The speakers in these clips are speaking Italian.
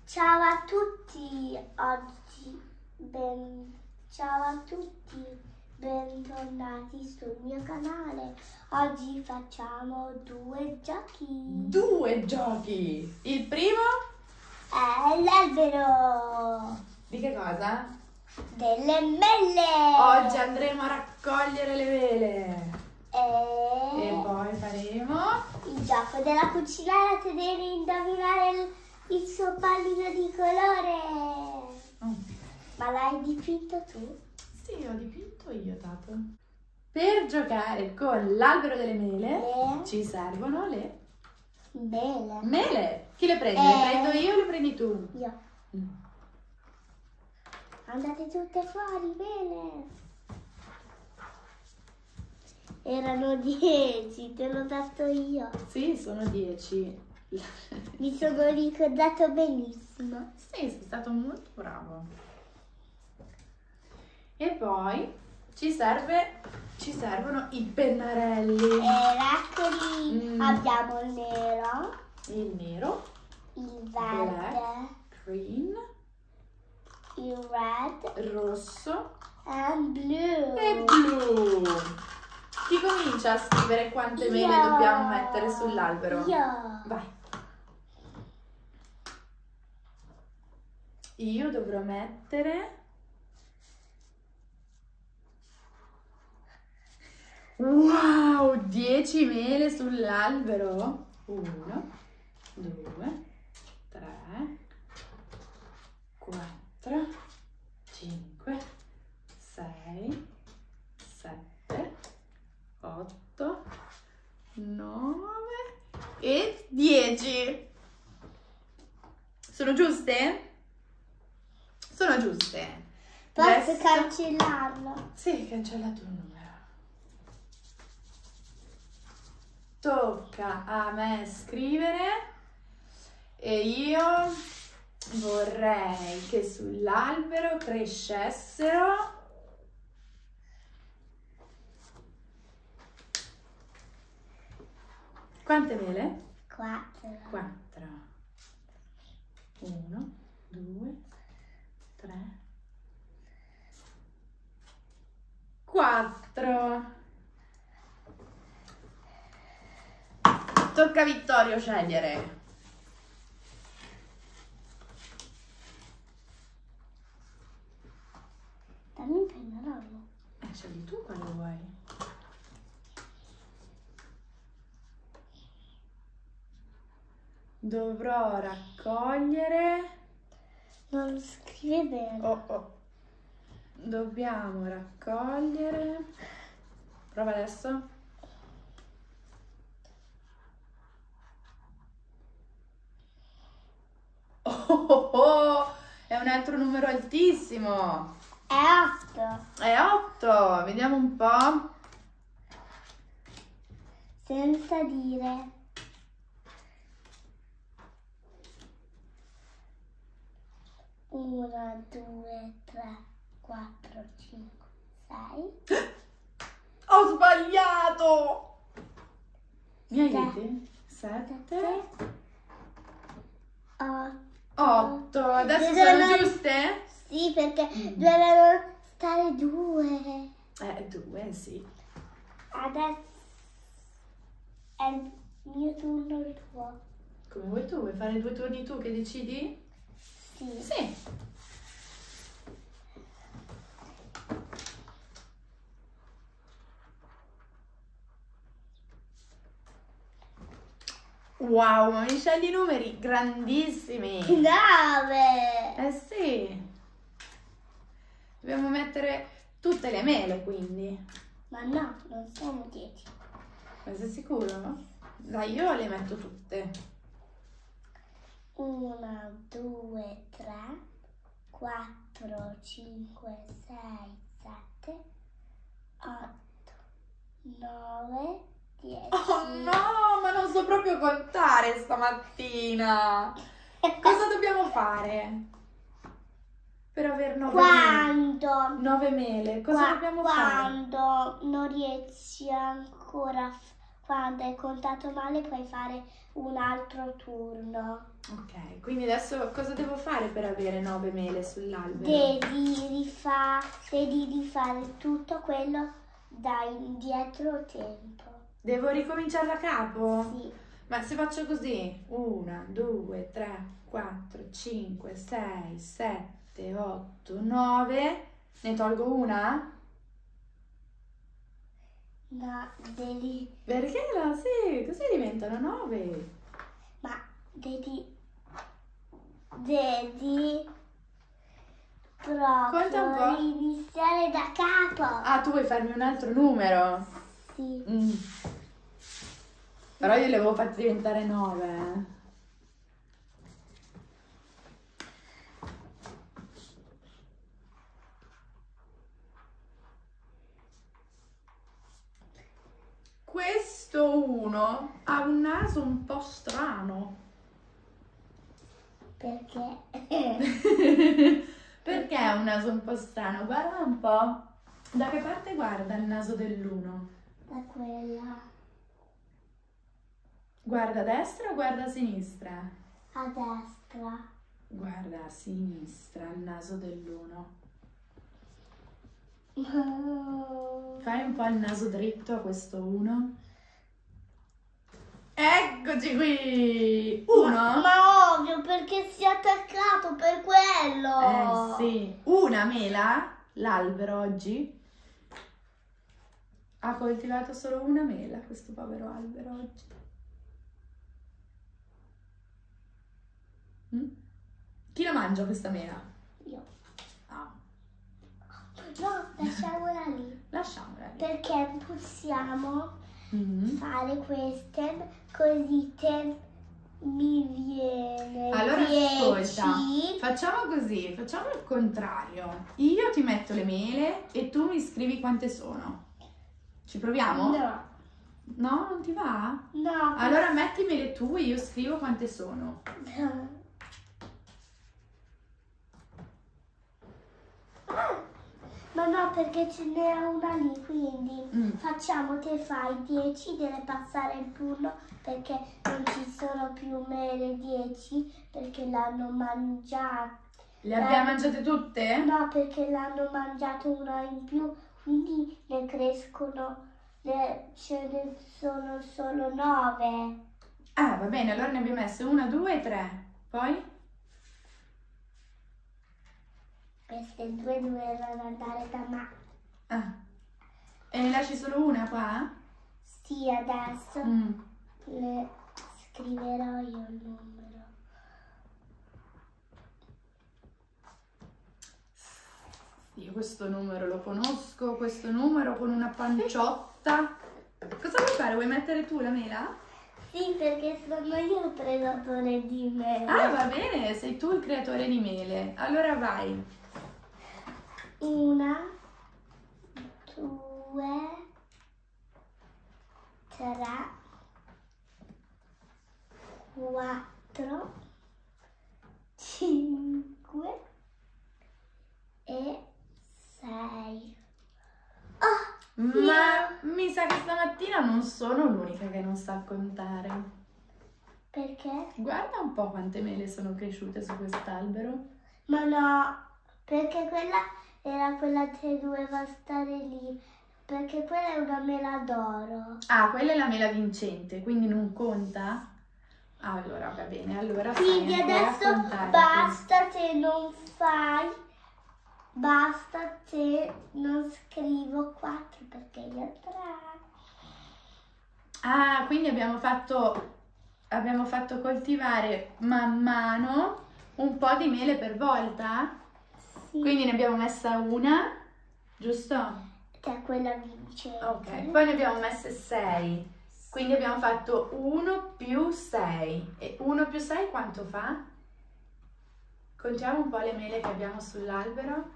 Ciao a tutti, ciao a tutti, bentornati sul mio canale. Oggi facciamo due giochi. Due giochi! Il primo? È l'albero. Di che cosa? Delle mele. Oggi andremo a raccogliere le vele. E E poi faremo... il gioco della cuccinara, te devi indovinare il suo pallino di colore. Ma l'hai dipinto tu? Sì, ho dipinto io, Tato. Per giocare con l'albero delle mele ci servono le Mele. mele. Chi le prende? Le prendo io o le prendi tu? Io. Andate tutte fuori, bene. Erano 10, te l'ho dato io. Sì, sono 10. Mi sono ricordato benissimo. Sì, sei stato molto bravo. E poi ci servono i pennarelli. Eccoli. Abbiamo il nero, Il nero, il black, verde, green, il red rosso e blu. e blu. Chi comincia a scrivere quante mele Io. dobbiamo mettere sull'albero? Io. Vai. Io dovrò mettere... Wow, 10 mele sull'albero. 1, 2, 3, 4, 5, 6, 7, 8, 9 e 10. Sono giuste? Sono giuste. Posso Adesso... cancellarlo? Sì, cancella tu il numero. Tocca a me scrivere e io vorrei che sull'albero crescessero quante mele? 4. 4. 1, 2, 3, 4. Tocca a Vittorio scegliere. Dammi il pennarello. Scegli tu quale vuoi. Dovrò raccogliere... Non lo scrive bene. Oh. Dobbiamo raccogliere... Prova adesso. Oh, è un altro numero altissimo. È 8. È 8. Vediamo un po'. Senza dire. Una, due, tre, 4, 5, 6. Ho sbagliato. Mi aiuti? 7, 8. Adesso sono giuste? Sì, perché dovevano stare 2. 2, sì. Adesso è il mio turno, il tuo. Come vuoi tu? Vuoi fare 2 turni tu che decidi? Sì. Sì. Wow, ma mi scegli numeri grandissimi. 9. Eh sì. Dobbiamo mettere tutte le mele, quindi. Ma no, non sono 10. Ma sei sicuro? Dai, io le metto tutte. 1, 2, 3, 4, 5, 6, 7, 8, 9, 10. Oh no, ma non so proprio contare stamattina. Cosa dobbiamo fare per aver 9 mele? Quando? 9 mele, cosa dobbiamo fare? Quando non riesci ancora, quando hai contato male puoi fare un altro turno. Ok, quindi adesso cosa devo fare per avere 9 mele sull'albero? Devi rifare tutto quello da indietro tempo. Devo ricominciare da capo? Sì. Ma se faccio così, 1, 2, 3, 4, 5, 6, 7, 8, 9, ne tolgo una? No, devi... Perché no? Sì, così diventano 9. Ma devi Conta un po'. proprio iniziare da capo. Ah, tu vuoi farmi un altro numero? Sì. Però io li avevo fatti diventare 9. Questo uno ha un naso un po' strano. Perché? Perché ha un naso un po' strano? Guarda un po'. Da che parte guarda il naso dell'uno? Da quella Guarda a destra o guarda a sinistra? a destra. Guarda a sinistra il naso dell'uno. Fai un po' il naso dritto a questo uno. Eccoci qui! Uno? Ma ovvio, perché si è attaccato per quello. Sì. Una mela, l'albero oggi, ha coltivato solo una mela, questo povero albero oggi. Chi la mangia questa mela? Io. Ah, No, lasciamola lì. lasciamola lì. Perché possiamo Mhm. fare queste così mi viene Allora 10. ascolta, facciamo così, facciamo il contrario. Io ti metto le mele e tu mi scrivi quante sono. Ci proviamo? No, No, non ti va? no. Allora mettimele tu e io scrivo quante sono. No. Ma no, perché ce n'è una lì, quindi facciamo, te fai 10, deve passare il turno perché non ci sono più mele 10 perché l'hanno mangiata. Le abbiamo mangiate tutte? No, perché l'hanno mangiato una in più, quindi ne crescono, ce ne sono solo 9. Ah, va bene, allora ne abbiamo messe 1, 2 e 3. Poi? Queste due dovevano andare da me. Ah. E ne lasci solo una qua? Sì, adesso le scriverò io il numero. Io questo numero lo conosco, questo numero con una panciotta. Cosa vuoi fare? Vuoi mettere tu la mela? Sì, perché sono io il predatore di mele. Ah, va bene, sei tu il creatore di mele. Allora vai. 1, 2, 3, 4, 5 e 6. Ma mi sa che stamattina non sono l'unica che non sa contare. Perché? Guarda un po' quante mele sono cresciute su quest'albero. Ma no, perché quella era quella che doveva stare lì. Perché quella è una mela d'oro. Ah, quella è la mela vincente, quindi non conta? Allora, va bene, allora Quindi sai ancora adesso contare. basta te non fai, basta te non scrivo 4 perché io ho 3. Ah, quindi abbiamo fatto coltivare man mano un po' di mele per volta? Sì. Quindi ne abbiamo messa una, giusto? Che è quella vincente. Ok, poi ne abbiamo messe 6. Quindi abbiamo fatto 1 più 6. E 1 più 6 quanto fa? Contiamo un po' le mele che abbiamo sull'albero.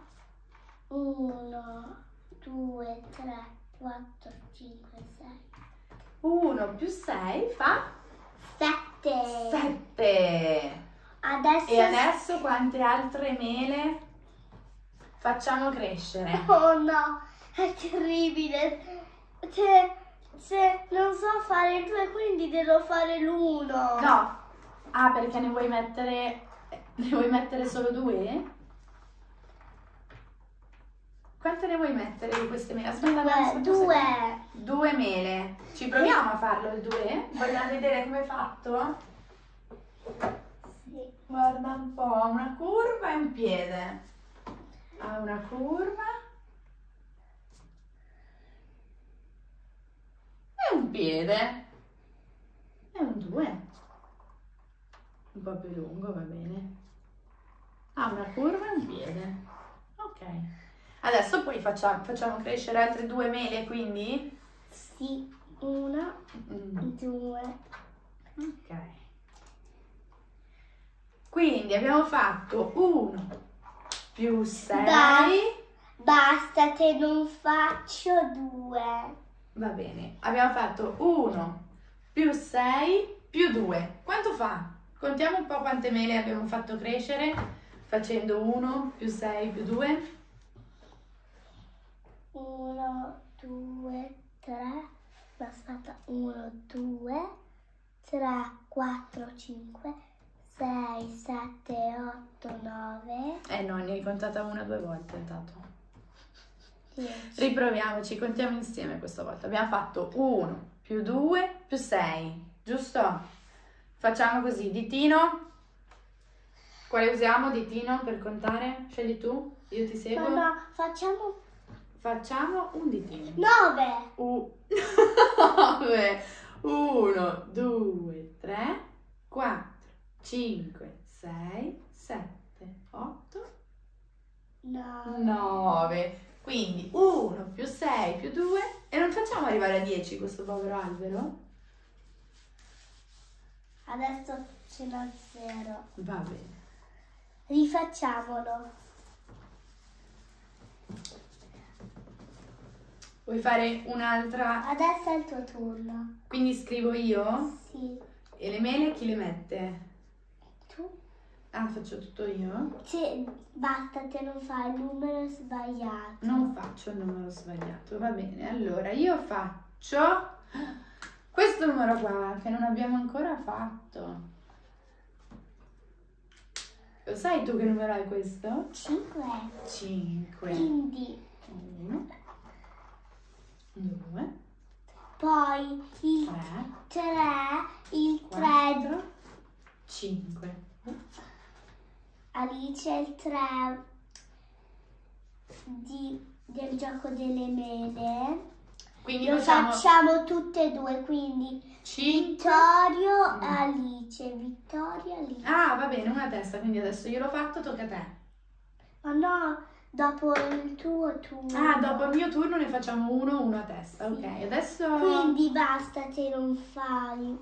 1, 2, 3, 4, 5, 6. 1 più 6 fa 7. 7. Adesso... E adesso quante altre mele facciamo crescere? Oh no, è terribile. se non so fare il 2, quindi devo fare l'1. No. Ah, perché ne vuoi mettere solo 2? Quante ne vuoi mettere di queste mele? Aspetta, 2. 2 mele. Ci proviamo a farlo il 2? Vogliamo vedere come è fatto? Sì. Guarda un po', ha una curva e un piede. Ha una curva e un piede. È un 2. Un po' più lungo, va bene. Ha una curva e un piede. Ok. Adesso poi facciamo crescere altre 2 mele, quindi? Sì, 1, 2. Ok. Quindi abbiamo fatto 1 più 6. Basta che non faccio 2. Va bene. Abbiamo fatto 1 più 6 più 2. Quanto fa? Contiamo un po' quante mele abbiamo fatto crescere facendo 1 più 6 più 2. 1, 2, 3. Aspetta, 1, 2, 3, 4, 5, 6, 7, 8, 9. No, ne hai contata una 2 volte, intanto. 10. Riproviamoci, contiamo insieme questa volta. Abbiamo fatto 1 più 2 più 6, giusto? Facciamo così, ditino. Quale usiamo, ditino, per contare? Scegli tu, io ti seguo. No, facciamo Facciamo un ditino. 9. 9. 1, 2, 3, 4, 5, 6, 7, 8, 9. Quindi 1 più 6 più 2 e non facciamo arrivare a 10 questo povero albero? Adesso ce l'ho 0. Va bene. Rifacciamolo. Vuoi fare un'altra? Adesso è il tuo turno. Quindi scrivo io? Sì. E le mele chi le mette? Tu? Ah, faccio tutto io? Sì, basta che non fai il numero sbagliato. Non faccio il numero sbagliato, va bene. Allora, io faccio questo numero qua che non abbiamo ancora fatto. Lo sai tu che numero è questo? 5. 5. Quindi 1, 2, poi il 3, 3, il 3. 4, 5. Alice il 3 del gioco delle mele. Quindi Lo facciamo tutte e due, quindi 5. Vittorio e Alice. Vittorio e Alice. Ah, va bene, una testa, quindi adesso io l'ho fatto, tocca a te. Ma no, dopo il tuo turno. Ah, dopo il mio turno ne facciamo uno a testa, ok. Adesso... Quindi basta che non fai.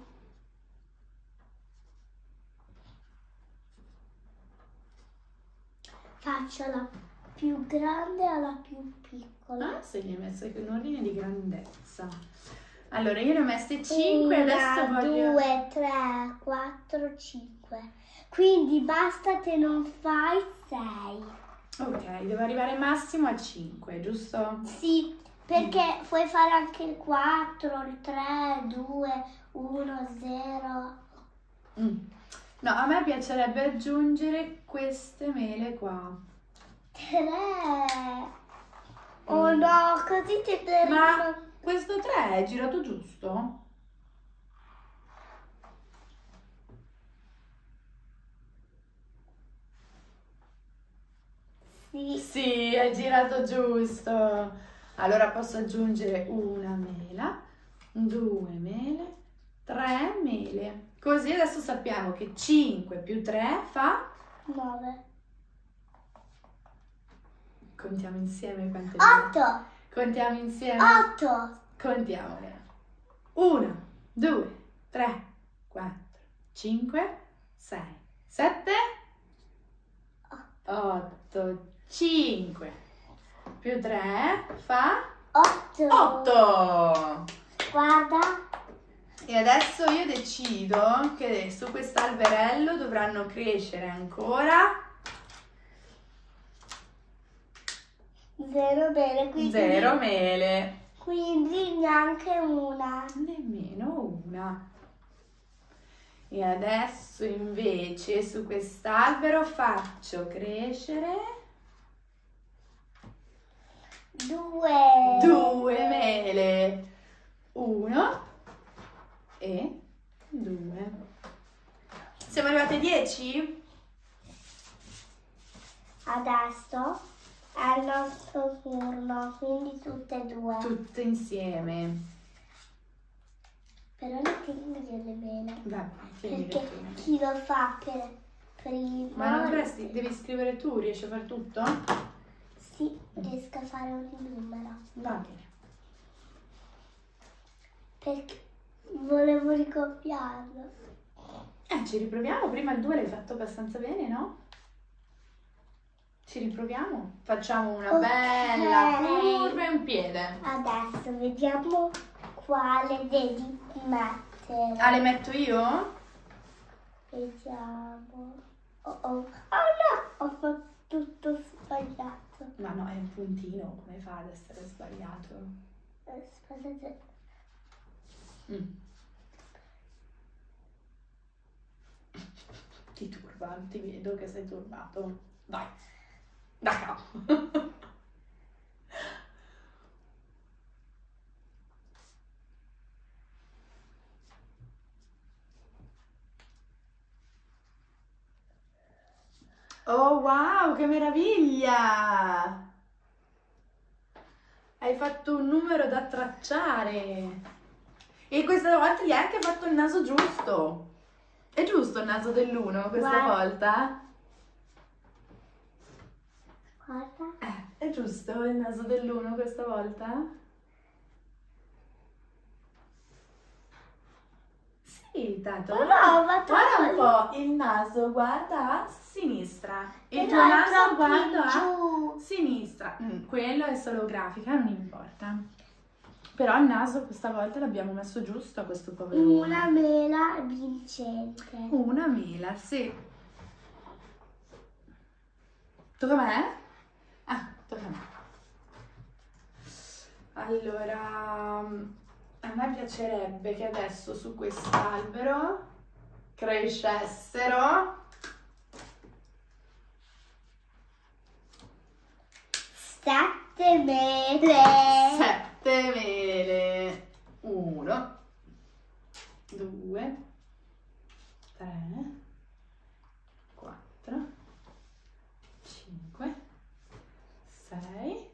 Faccio la più grande alla più piccola. Ah, se li hai messe in ordine di grandezza. Allora, io ne ho messe 5, adesso voglio... 2, 3, 4, 5. Quindi basta che non fai 6. Ok, devo arrivare massimo a 5, giusto? Sì, perché puoi fare anche il 4, il 3, 2, 1, 0. No, a me piacerebbe aggiungere queste mele qua. 3. Oh no, così ti devo... Ma questo 3 è girato giusto? Sì. Sì, è girato giusto. Allora posso aggiungere una mela, 2 mele, 3 mele. Così adesso sappiamo che 5 più 3 fa... 9. Contiamo insieme quante 8. Contiamo insieme. 8. Contiamole. 1, 2, 3, 4, 5, 6, 7, 8, 5 più 3 fa 8. 8. Guarda. E adesso io decido che su quest'alberello dovranno crescere ancora 0 mele. Quindi 0 mele. Quindi neanche una. Nemmeno una. E adesso invece su quest'albero faccio crescere 2 mele. 1 e 2. Siamo arrivati a 10? Adesso è il nostro turno, quindi tutte e 2. Tutte insieme. Però ne tengo delle mele. Vai, tieni Perché le tue. chi lo fa per prima? Ma non dovresti, devi scrivere tu, riesci a fare tutto? Sì, riesco a fare ogni numero. Va bene. Perché volevo ricopiarlo. Ci riproviamo. Prima il 2 l'hai fatto abbastanza bene, no? Ci riproviamo? Facciamo una Ok. bella curva in piede. Adesso vediamo quale devi mettere. Ah, le metto io? Vediamo. Oh no, ho fatto tutto sbagliato. Ma no, è un puntino, come fa ad essere sbagliato? Aspettate. Ti turba, ti vedo che sei turbato. Vai, da capo. Oh wow, che meraviglia! Hai fatto un numero da tracciare. E questa volta gli hai anche fatto il naso giusto. È giusto il naso dell'1 questa Guarda. volta? Guarda. È giusto il naso dell'1 questa volta? Sì, Tato. Oh no, ma Guarda un po' il naso, guarda a sinistra. Il Però tuo è naso troppo guarda a giù. sinistra. Quello è solo grafica, non importa. Però il naso questa volta l'abbiamo messo giusto a questo poverone. Una mela vincente. Una mela, sì. Tocca a me? Ah, tocca a me. Allora, a me piacerebbe che adesso su quest'albero crescessero 7 mele. 7 mele. 1, 2, 3, 4, 5, 6,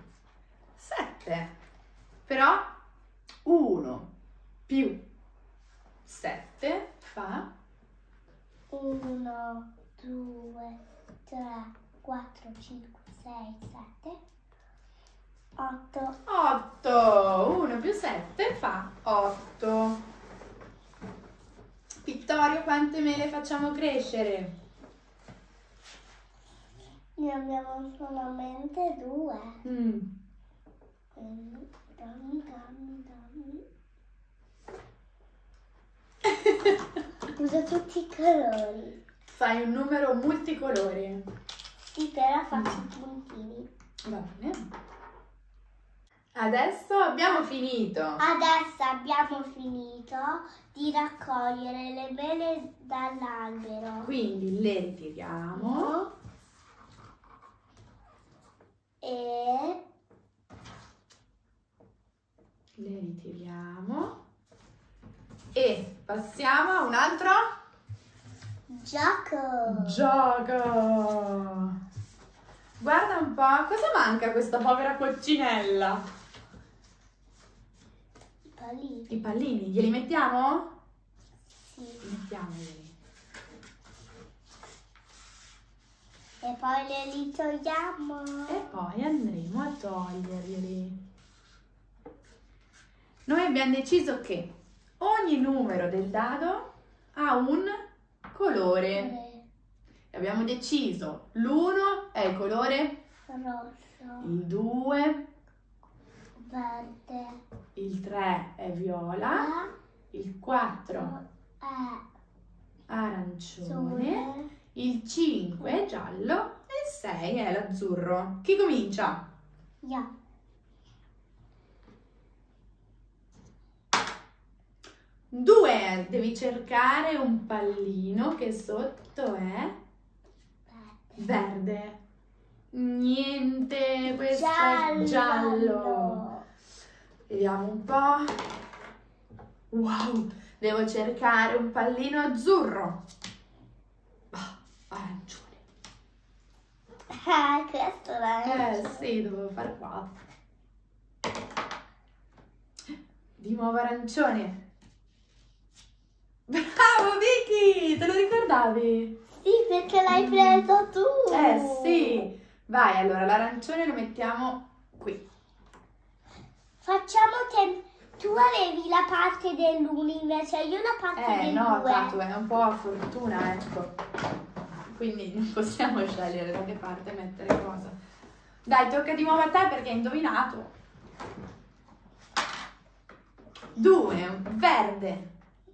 7. Però 1 più 7 fa 1, 2, 3, 4, 5, 6, 7, 8. 8. 1 più 7 fa 8. Vittorio, quante mele facciamo crescere? Ne abbiamo solamente 2. Quindi dammi. Uso tutti i colori. Fai un numero multicolore. Sì, però faccio i puntini. Va bene. Adesso abbiamo finito. Adesso abbiamo finito di raccogliere le mele dall'albero. Quindi le ritiriamo. E Le ritiriamo. E passiamo a un altro gioco. gioco. Guarda un po', cosa manca a questa povera coccinella? I pallini. I pallini, glieli mettiamo? Sì. Mettiamoli. E poi li togliamo. E poi andremo a toglierli. Noi abbiamo deciso che ogni numero del dado ha un colore. Abbiamo deciso l'1 è il colore, Rosso, il 2, verde, il 3 è viola, il 4 arancione, azzurro. il 5 è giallo e il 6 è l'azzurro. Chi comincia? Yeah. 2, devi cercare un pallino che sotto è verde. Niente, questo è giallo. Vediamo un po'. Wow, devo cercare un pallino azzurro. Arancione. Questo è Sì, dovevo fare 4. Di nuovo arancione. Bravo Vicky, te lo ricordavi? Sì, perché l'hai preso tu. Sì. Vai, allora l'arancione lo mettiamo qui. Facciamo che tu avevi la parte dell'1 invece io la parte del 2. No, tanto è un po' a fortuna, ecco. Quindi non possiamo scegliere da che parte mettere cosa. Dai, tocca di nuovo a te perché hai indovinato. 2, verde.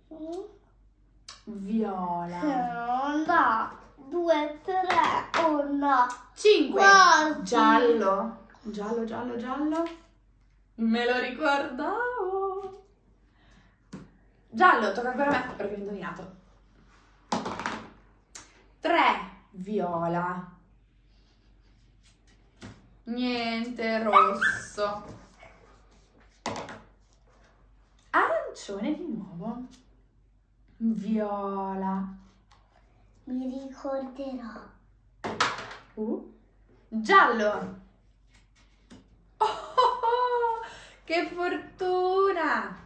Viola. No, 2, 3, 1. 5. Quasi. Giallo. Giallo, giallo, giallo. Me lo ricordavo. Giallo, tocca ancora a me perché ho indovinato. 3. Viola. Niente, rosso. Arancione di nuovo. Viola. Mi ricorderò. Giallo. Oh, che fortuna!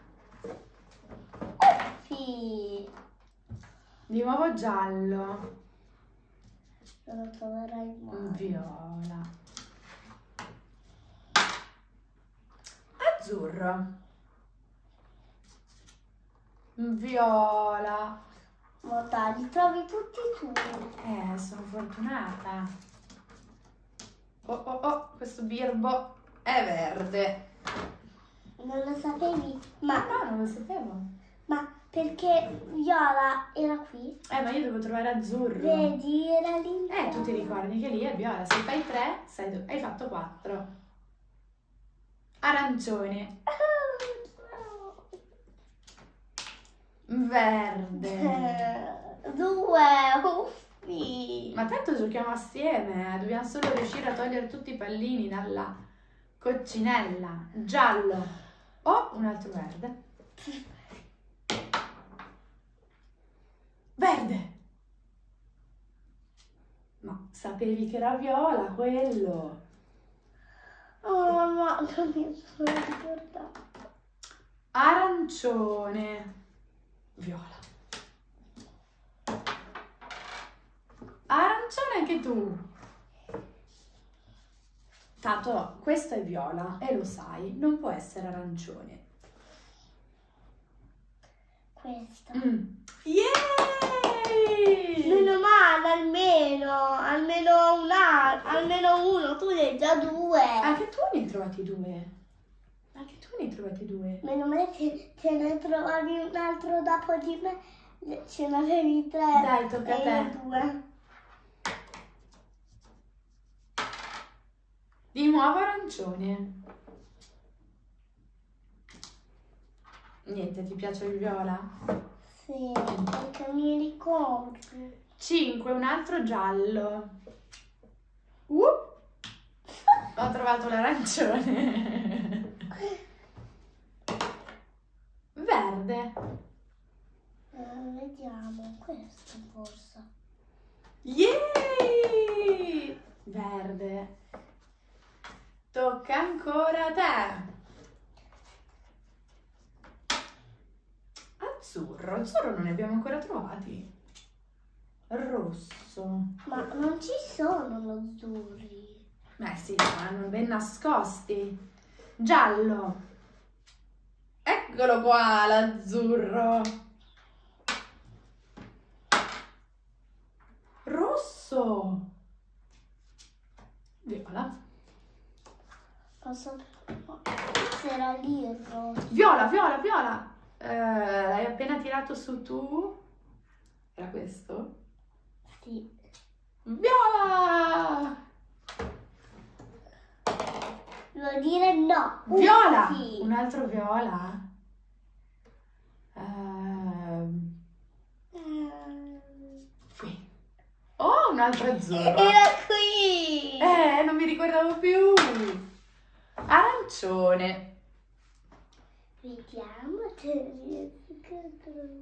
Sì. Di nuovo giallo. Non lo troverai mai. Viola. Azzurro. Viola. Ma dai, li trovi tutti tu. Sono fortunata. Oh, questo birbo è verde. Non lo sapevi? Ma No, non lo sapevo. perché viola era qui? Ma io devo trovare azzurro. Vedi, era lì. Tu ti ricordi che lì è viola. Se fai 3, hai fatto 4. Arancione. Verde. 2, uffi. Ma tanto giochiamo assieme, dobbiamo solo riuscire a togliere tutti i pallini dalla coccinella. Giallo. Oh, un altro verde. Verde. Ma sapevi che era viola quello? Oh mamma, non mi sono ricordata. Arancione. Viola. Arancione anche tu. Tanto questo è viola e lo sai, non può essere arancione. Questo. Yay! Meno male, almeno uno, tu ne hai già 2. Anche tu ne hai trovati 2. Meno male che te ne trovavi un altro dopo di me, ce n'avevi 3. Dai, tocca a te. 2. Di nuovo arancione. Niente, ti piace il viola? Sì, perché mi ricordo. 5, un altro giallo. Ho trovato l'arancione. Verde. Vediamo, questo forse. Yay! Verde. Tocca ancora a te. Azzurro non ne abbiamo ancora trovati. Rosso. Ma non ci sono lo azzurri. Sì, saranno ben nascosti. Giallo. Eccolo qua, l'azzurro. Rosso. Viola. C'era lì il rosso. Viola. L'hai appena tirato su tu? Era questo? Sì. Viola! Devo dire no. Viola! Sì. Un altro viola? sempre azzurro. Era qui. Non mi ricordavo più. Arancione. Vediamo se riesco a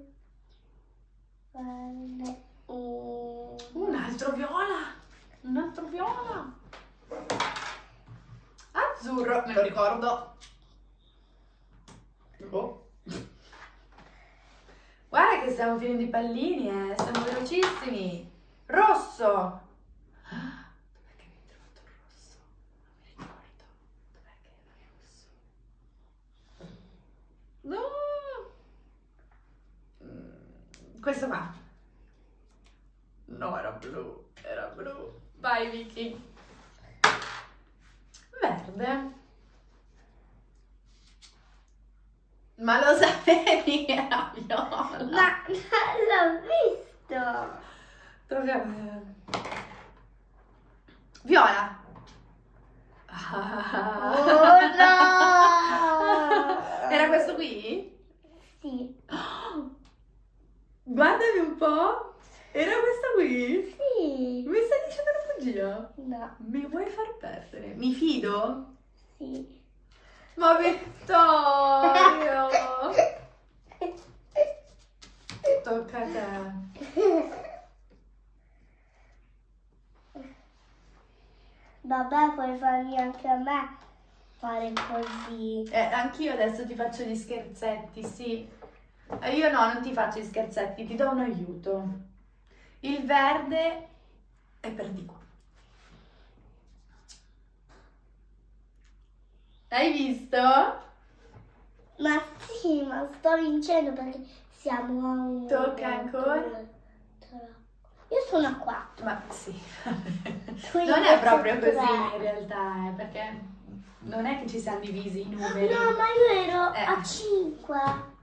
trovare Un altro viola. Un altro viola. Azzurro, me lo ricordo. Oh. Guarda che stiamo finendo i pallini, siamo velocissimi. Rosso. Dov'è che mi hai trovato il rosso? Non mi ricordo. Dov'è che era il rosso? No. Questo qua. No, era blu. Era blu. Vai, Vicky. Verde. Ma lo sapevi che era viola? Ma l'ho visto. Tocca a me. Viola. Oh no! Era questo qui? Sì. Guardami un po'. Era questo qui? Sì. Mi stai dicendo una bugia? No. Mi vuoi far perdere? Mi fido? Sì. Ma Vittorio! Tocca a te. Vabbè, puoi farmi anche a me fare così. Anch'io adesso ti faccio gli scherzetti, sì. Io no, non ti faccio gli scherzetti, ti do un aiuto. Il verde è per di qua. Hai visto? Ma sì, ma sto vincendo perché siamo a un... Tocca ancora? Io sono a 4. Ma sì. Quindi Non è proprio tre. così in realtà, perché non è che ci siamo divisi i numeri. No, ma io ero a 5.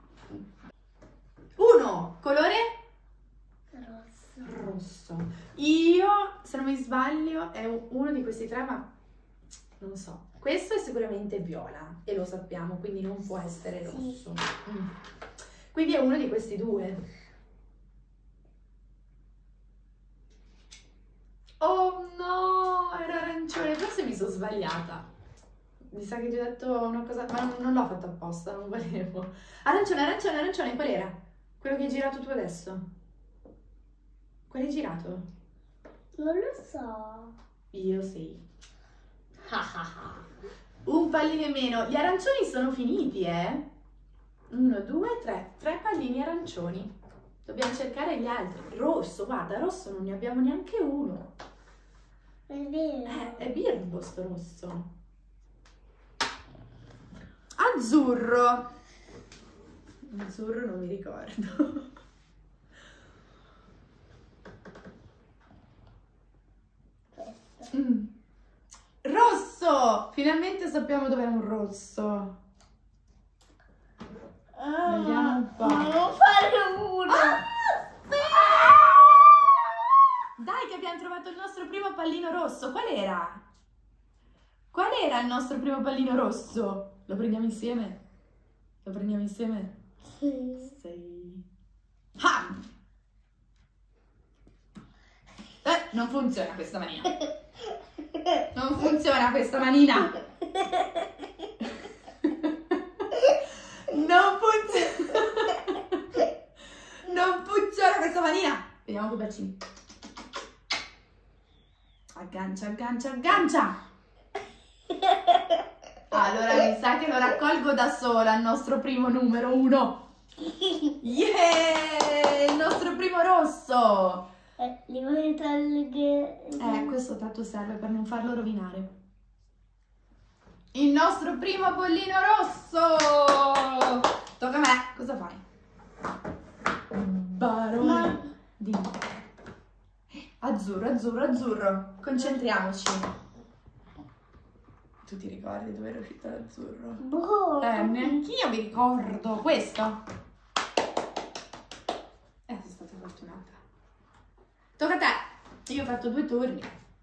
1, colore? Rosso. Rosso. Io, se non mi sbaglio, è uno di questi tre, ma non so. Questo è sicuramente viola e lo sappiamo, quindi non può essere rosso. Quindi è uno di questi due. Oh no, era arancione, forse mi sono sbagliata. Mi sa che ti ho detto una cosa, ma non l'ho fatto apposta, non volevo. Arancione, arancione, arancione, qual era? Quello che hai girato tu adesso? Quale hai girato? Non lo so. Io sì. Un pallino in meno. Gli arancioni sono finiti, 1, 2, 3. 3 pallini arancioni. Dobbiamo cercare gli altri. Rosso, guarda, rosso non ne abbiamo neanche uno. È vero. È birbo sto rosso. Azzurro. Azzurro non mi ricordo. Rosso! Finalmente sappiamo dov'è un rosso. Vediamo un po'. Non fare uno. Dai che abbiamo trovato il nostro primo pallino rosso. Qual era? Qual era il nostro primo pallino rosso? Lo prendiamo insieme? Lo prendiamo insieme? Sì. 6. Non funziona questa manina. Non funziona questa manina. Non funziona. Non funziona questa manina. Vediamo che bacini. Aggancia, aggancia, aggancia. Allora mi sa che lo raccolgo da sola il nostro primo numero 1. Yeah! Il nostro primo rosso. Li voglio togliere. Questo tanto serve per non farlo rovinare. Il nostro primo pollino rosso. Tocca a me. Cosa fai? Barone. Dimmi. Azzurro, azzurro, azzurro. Concentriamoci. Tu ti ricordi dove era uscito l'azzurro? Boh. Neanch'io mi ricordo. Questo. Sono stata fortunata. Tocca a te. Io ho fatto 2 turni.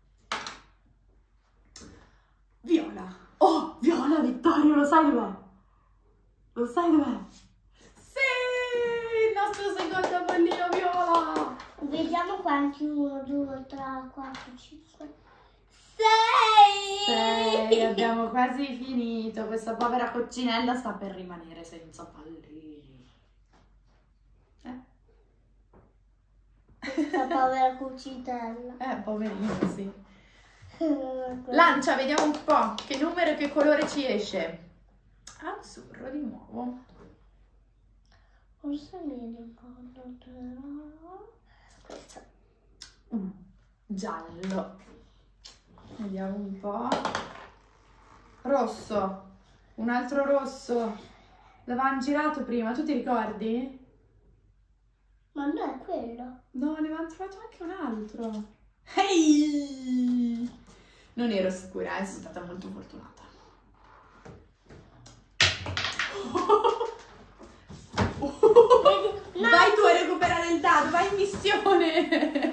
Viola. Oh, viola, Vittorio, lo sai dov'è? Lo sai dov'è? Sì, il nostro secondo pallino viola. Vediamo quanti. 1, 2, 3, 4, 5, 6. Abbiamo quasi finito. Questa povera coccinella sta per rimanere senza pallini. Questa povera cucitella. Poverina, sì. Lancia, vediamo un po' che numero e che colore ci esce. Azzurro di nuovo. Forse mi ricordo però. Questo. Giallo. Vediamo un po'. Rosso. Un altro rosso. L'avevamo girato prima, tu ti ricordi? Ma non è quello. No, ne avevamo trovato anche un altro. Ehi! Non ero sicura, sono stata molto fortunata. Vai tu a recuperare il dado, vai in missione!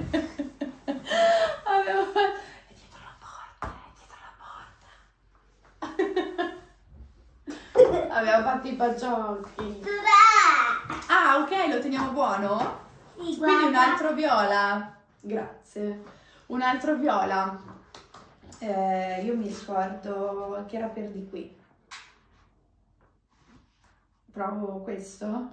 Avevo fatto... È dietro la porta. Avevo fatto i baciocchi. 3. Ah, ok, lo teniamo buono? Sì, Quindi un altro viola. Grazie. Un altro viola. Io mi ricordo che era per di qui. Provo questo.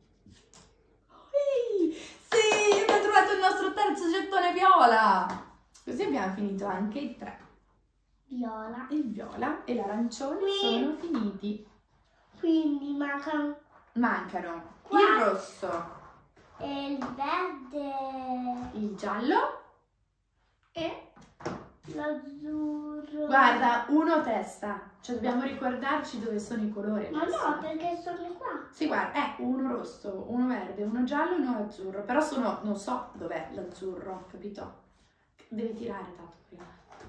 Sì, abbiamo trovato il nostro terzo gettone viola. Così abbiamo finito anche i 3. Viola. Il viola e l'arancione sono finiti. Quindi mancano Il rosso, e il verde, il giallo e l'azzurro. guarda, uno testa. Cioè dobbiamo ricordarci dove sono i colori. Ma no, perché sono qua. Sì, guarda, uno rosso, uno verde, uno giallo e uno azzurro. Però sono, non so dov'è l'azzurro, capito? Devi tirare tanto prima.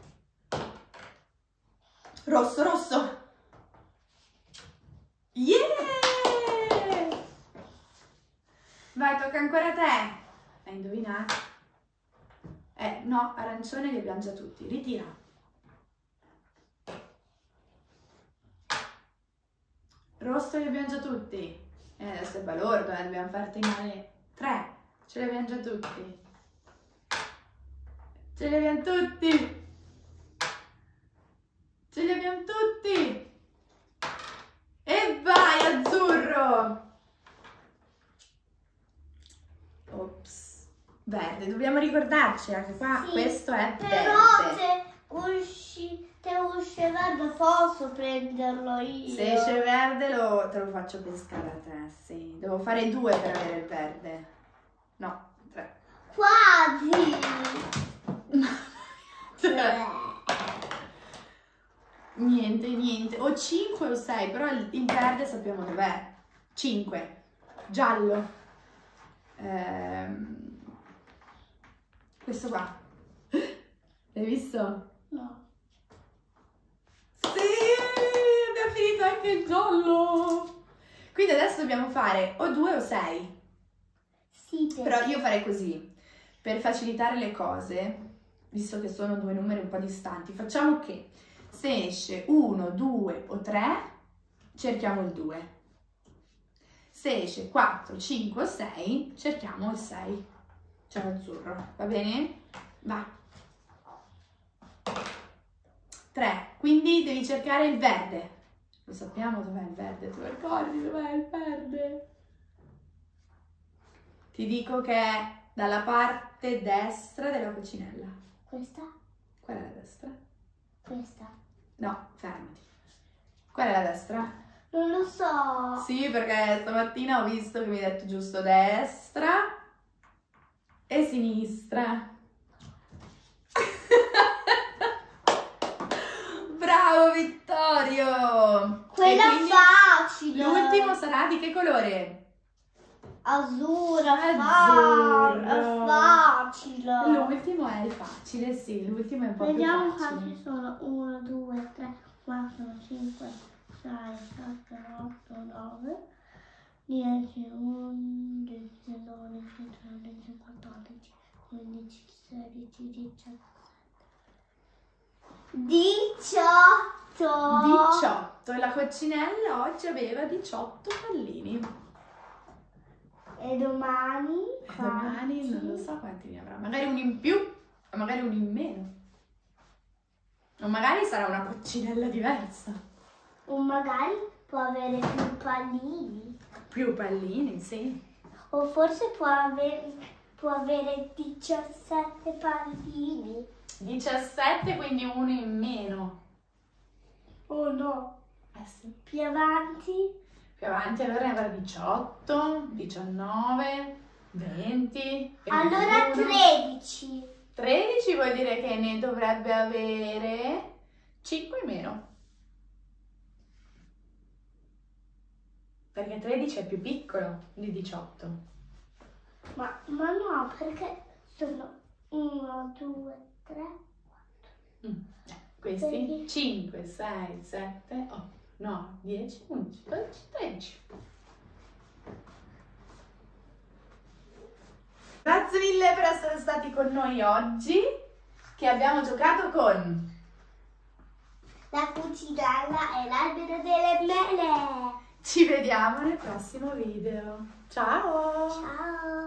Rosso, rosso. Yeah! Vai, tocca ancora a te. Hai indovinato? No, arancione li abbiamo già tutti. Ritira. Rosso li abbiamo già tutti. Adesso è balordo, dobbiamo farti male. 3. Ce li abbiamo già tutti. Ce li abbiamo tutti. Ce li abbiamo tutti. E vai, azzurro. Ops. Verde, dobbiamo ricordarci anche qua, Sì, questo è però verde. se usce verde posso prenderlo io. Se esce verde te lo faccio pescare a te, sì. Devo fare 2 per avere il verde. No, 3. Quasi. 3. Niente. O 5 o 6, però il verde sappiamo dov'è. 5. Giallo. Questo qua. L'hai visto? No. Sì, abbiamo finito anche il giallo. Quindi adesso dobbiamo fare o 2 o 6. Sì, Però io farei così, per facilitare le cose, visto che sono 2 numeri un po' distanti, facciamo che se esce 1, 2 o 3, cerchiamo il 2. Se esce 4, 5 o 6, cerchiamo il 6. Cioè l'azzurro, va bene? Va. 3, quindi devi cercare il verde. Lo sappiamo dov'è il verde, tu lo ricordi dov'è il verde? Ti dico che è dalla parte destra della cucinella. Questa? Qual è la destra? Questa? No, fermati. Qual è la destra? Non lo so. Sì, perché stamattina ho visto che mi hai detto giusto destra e sinistra. Bravo Vittorio! Quella è facile. L'ultimo sarà di che colore? Azzurro. Azzurro. È facile. L'ultimo è il facile, sì, l'ultimo è un po' Vediamo più facile. quanti sono. 1, 2, 3, 4, 5, 6, 7, 8, 9, 10, 11, 12, 13, 14, 15, 16, 17, 18. 18. E la coccinella oggi aveva 18 pallini. E domani? Domani non lo so quanti ne avrà. Magari un in più, o magari un in meno. O magari sarà una coccinella diversa. O magari può avere più pallini. Più pallini, sì. O forse può avere 17 pallini. 17, quindi uno in meno. Oh no. Sì. Più avanti? Più avanti allora ne avrà 18, 19, 20. 21. Allora 13. 13 vuol dire che ne dovrebbe avere 5 in meno. Perché 13 è più piccolo di 18. Ma no, perché sono 1, 2, 3, 4. Questi Perché? 5, 6, 7, 8, 9, 10, 11, 12, 13. Grazie mille per essere stati con noi oggi, che abbiamo giocato con La cucinella e l'albero delle mele. Ci vediamo nel prossimo video. Ciao! Ciao.